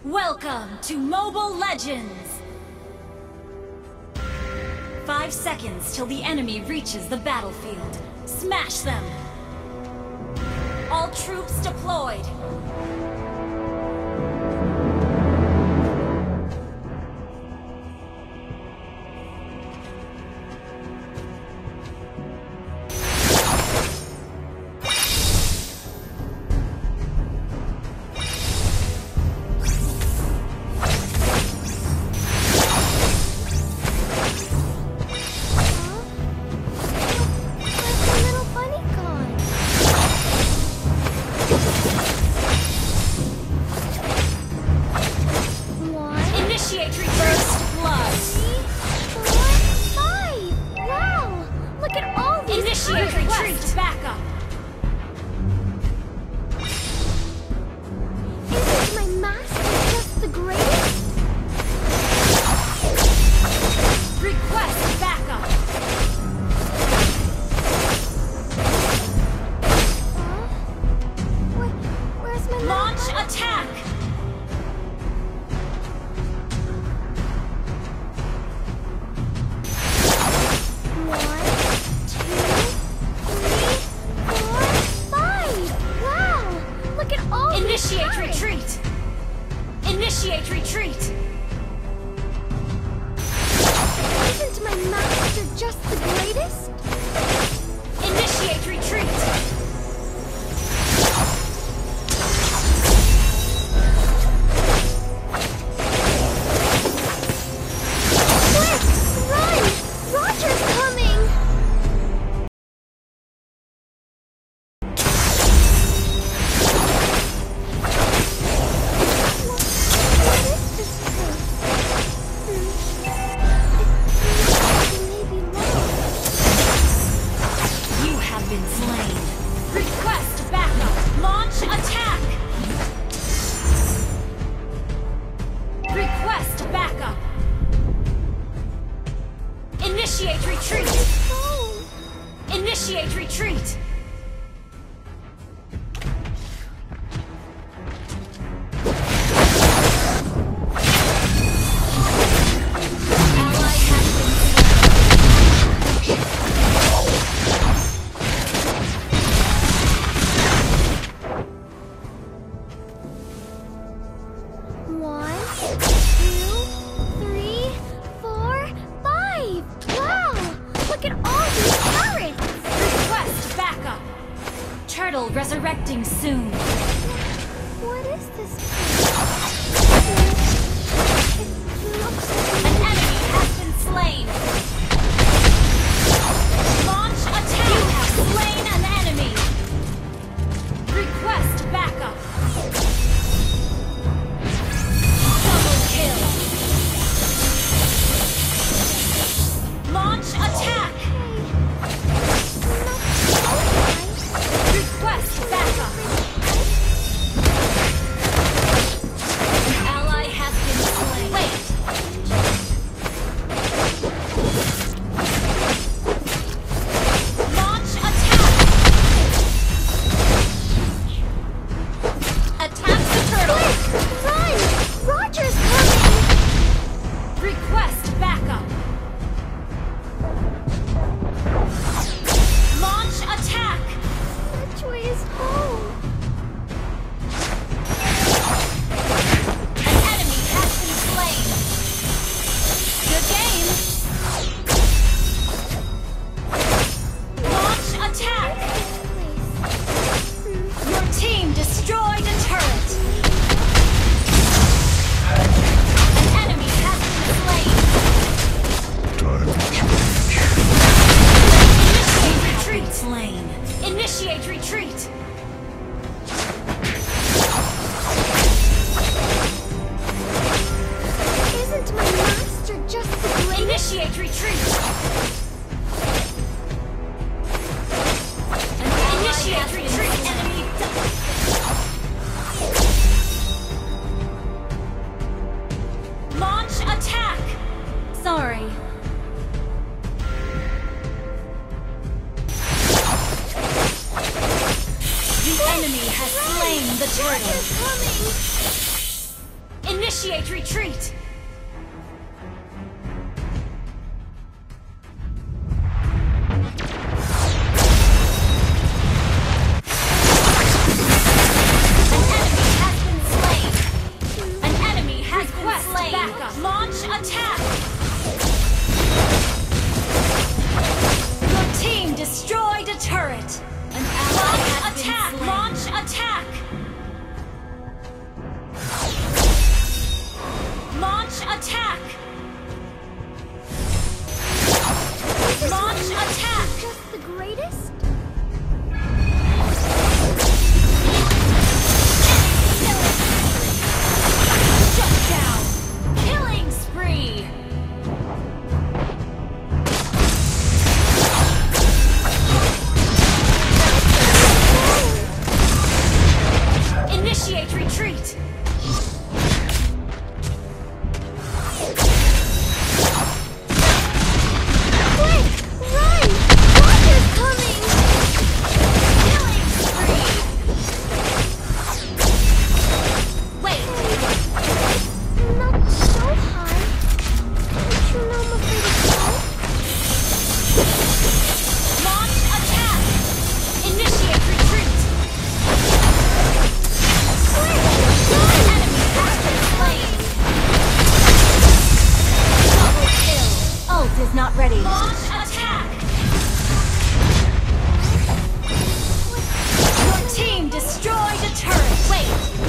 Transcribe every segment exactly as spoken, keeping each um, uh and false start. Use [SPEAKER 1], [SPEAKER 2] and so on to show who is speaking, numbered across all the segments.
[SPEAKER 1] Welcome to Mobile Legends! Five seconds till the enemy reaches the battlefield. Smash them! All troops deployed! Initiate retreat! Initiate retreat!
[SPEAKER 2] Isn't my master just the greatest?
[SPEAKER 1] Initiate retreat! Initiate retreat! Initiate retreat! Turtle resurrecting soon.
[SPEAKER 2] What is this?
[SPEAKER 1] An enemy has been slain. Launch attack. You have slain an enemy. Request backup. Double kill. Launch attack. Request backup! An ally has been slain. Wait! Launch attack! Attack the turtle!
[SPEAKER 2] Run! Roger's coming!
[SPEAKER 1] Request backup! Launch attack!
[SPEAKER 2] Which way is home?
[SPEAKER 1] An enemy has been slain. Good game. Launch attack. Your team destroyed a turret. An enemy has been slain.
[SPEAKER 3] Time to change.
[SPEAKER 1] Initiate retreat. Slain. Initiate retreat!
[SPEAKER 2] Isn't my master just the greatest?
[SPEAKER 1] Initiate retreat! Initiate retreat! Enemy launch attack! Sorry. The enemy has slain the turtle. Initiate retreat! Launch attack! Your team destroyed a turret! An ally has attack! Been slain. Launch attack! Launch attack! Launch attack!
[SPEAKER 2] Just the greatest?
[SPEAKER 1] Shut down! Killing spree! Initiate retreat!
[SPEAKER 2] Quick! Run! Roger's coming!
[SPEAKER 1] Killing spree! Wait!
[SPEAKER 2] Not so high. Don't you know I'm afraid of snow?
[SPEAKER 1] Launch attack! Initiate retreat!
[SPEAKER 2] Quick!
[SPEAKER 1] Enemy has been slain! Double kill! Ult is not ready. Launch attack! Your team destroyed a turret! Wait!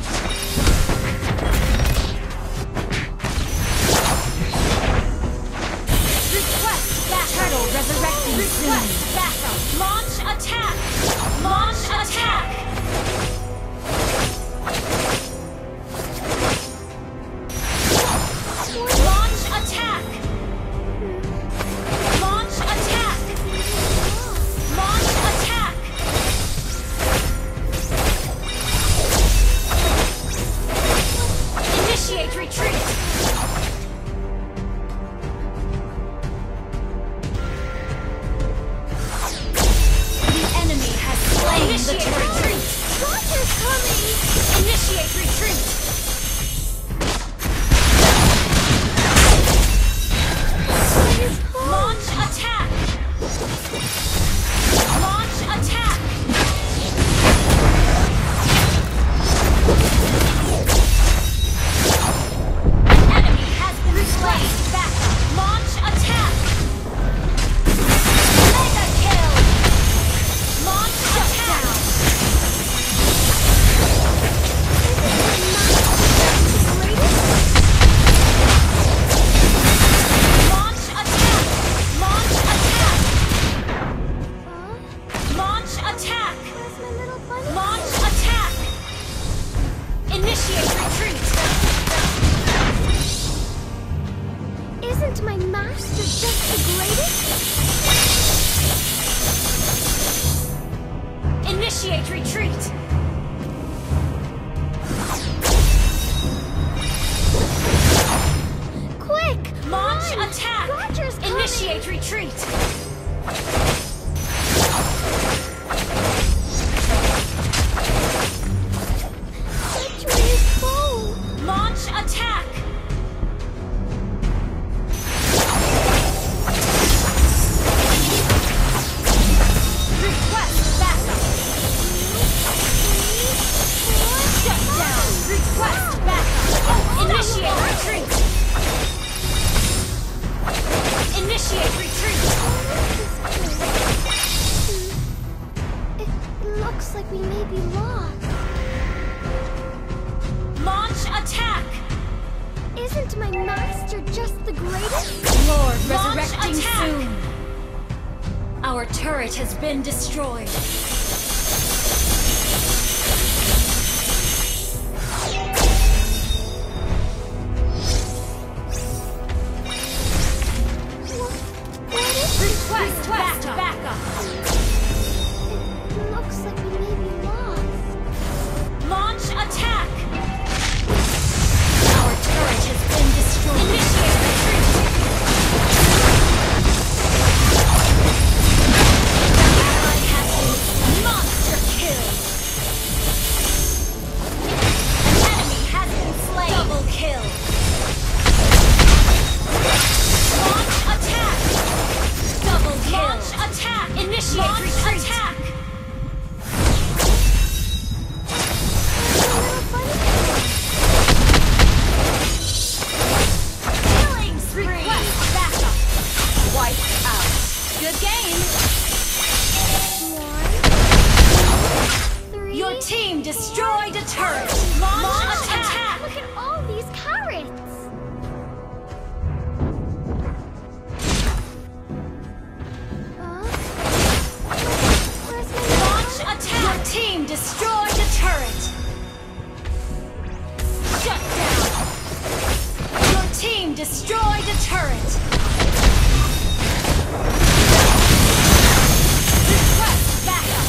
[SPEAKER 1] Request back turtle resurrecting Request soon. Backup! Launch attack! Launch attack! Launch attack! Launch attack! Launch attack! Initiate retreat! The enemy has slain
[SPEAKER 2] Initiate
[SPEAKER 1] the turret.
[SPEAKER 2] retreat! Roger's coming!
[SPEAKER 1] Initiate retreat! Launch attack! Launch attack! An enemy has been slain! Backup! Launch attack! Mega kill! Launch attack! Launch attack! Launch attack!
[SPEAKER 2] Huh?
[SPEAKER 1] Launch attack!
[SPEAKER 2] Where's my little bunny?
[SPEAKER 1] Launch attack! Initiate retreat!
[SPEAKER 2] Isn't my master just the greatest?
[SPEAKER 1] Initiate retreat!
[SPEAKER 2] Quick!
[SPEAKER 1] Launch
[SPEAKER 2] run!
[SPEAKER 1] attack!
[SPEAKER 2] Roger's coming!
[SPEAKER 1] Initiate retreat!
[SPEAKER 2] Victory is full!
[SPEAKER 1] Launch attack! Request backup! Shut down! Request backup! Initiate retreat! Initiate retreat!
[SPEAKER 2] It looks like we may be lost.
[SPEAKER 1] Launch attack!
[SPEAKER 2] Isn't my master just the greatest?
[SPEAKER 1] Lord
[SPEAKER 3] Launch
[SPEAKER 1] resurrecting
[SPEAKER 3] attack!
[SPEAKER 1] soon! Our turret has been destroyed.
[SPEAKER 2] What is
[SPEAKER 1] Request backup! backup!
[SPEAKER 2] it? Looks like we may be lost.
[SPEAKER 1] Launch attack! Our turret has been destroyed. Initiate retreat! Ally has been destroyed a turret! Request backup!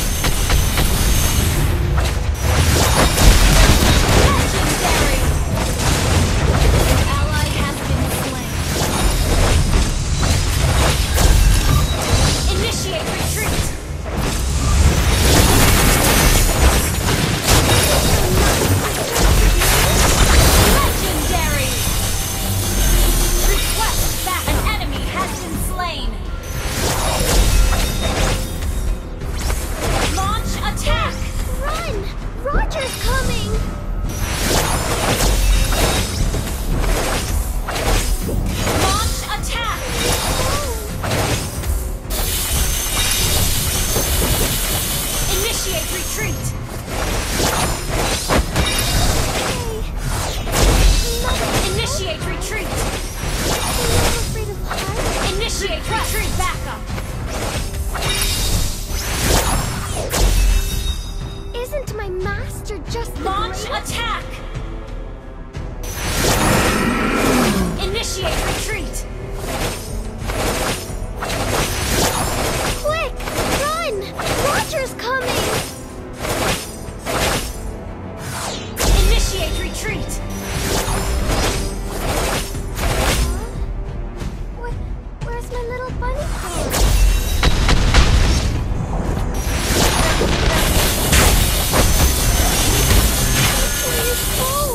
[SPEAKER 1] Legendary! An ally has been slain. Initiate retreat! Legendary! Request back! An enemy has been slain! Launch attack!
[SPEAKER 2] Run! Roger's coming!
[SPEAKER 1] Launch attack! Initiate retreat! Initiate retreat! Initiate retreat! Backup!
[SPEAKER 2] Isn't my master just the
[SPEAKER 1] Launch
[SPEAKER 2] greatest?
[SPEAKER 1] attack! Initiate retreat!
[SPEAKER 2] Quick! Run! Roger's coming!
[SPEAKER 1] Initiate retreat!
[SPEAKER 2] Where, where's my little bunny gone? Where is home?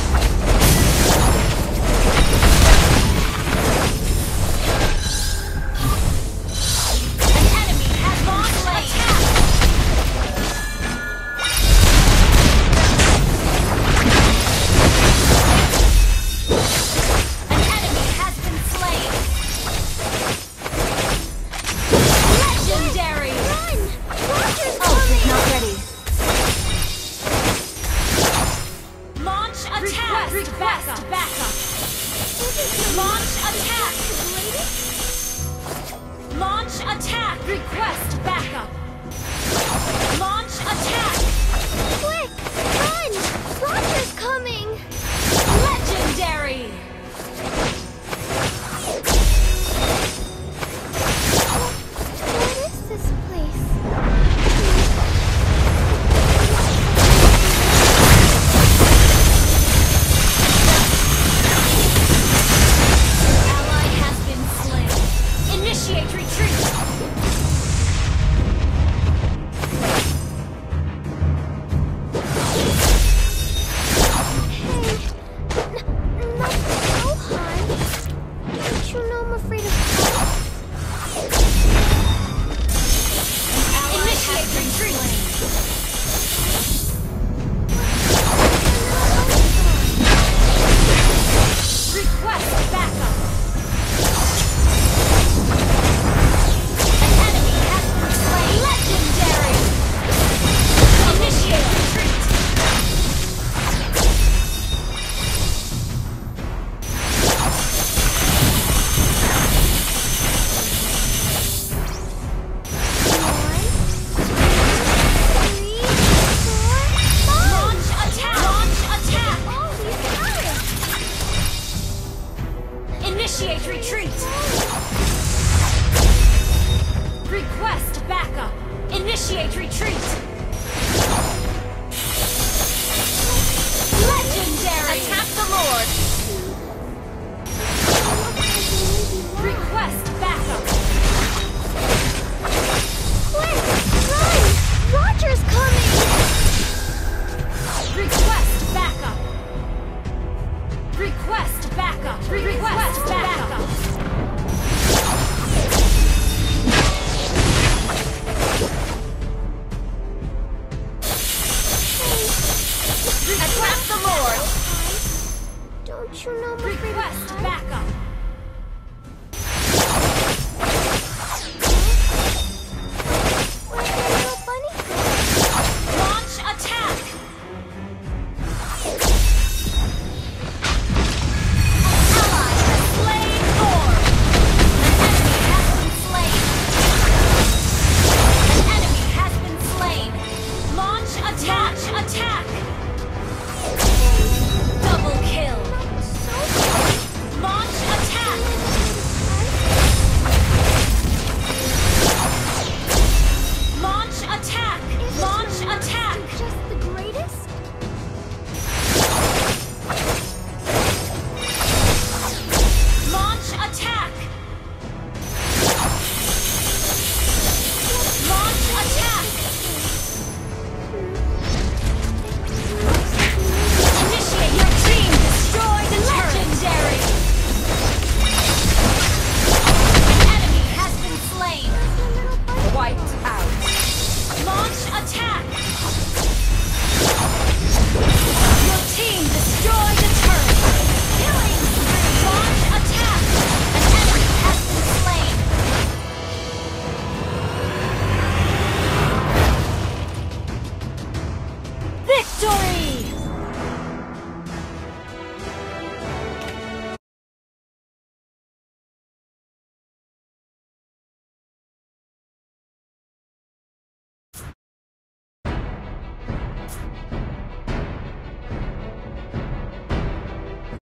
[SPEAKER 1] An enemy has launched attack! An enemy has been slain! Legendary!
[SPEAKER 2] Run! Roger's
[SPEAKER 1] Ult
[SPEAKER 2] coming!
[SPEAKER 1] is not ready. Launch attack! Request backup!
[SPEAKER 2] Isn't
[SPEAKER 1] Launch attack!
[SPEAKER 2] the greatest?
[SPEAKER 1] Launch attack! Request backup! Launch attack!
[SPEAKER 2] Quick! Run! Roger's coming!
[SPEAKER 1] Legendary!
[SPEAKER 2] What is this place?
[SPEAKER 1] Ally has been slain. Initiate retreat!
[SPEAKER 2] Hey, n- not so high. Don't you know I'm afraid of heights?
[SPEAKER 1] Initiate retreat! Request backup! An enemy has been slain! Legendary! Initiate retreat!
[SPEAKER 2] Three, four, five.
[SPEAKER 1] Launch attack! Launch attack!
[SPEAKER 2] All these turrets.
[SPEAKER 1] Initiate retreat! Request backup! Initiate retreat! Legendary! Attack the Lord! Request backup!
[SPEAKER 2] Quick, run! Roger's coming!
[SPEAKER 1] Request backup! Request backup! Request backup! Attack the Lord!
[SPEAKER 2] Don't you know I'm afraid of
[SPEAKER 1] Request
[SPEAKER 2] heights?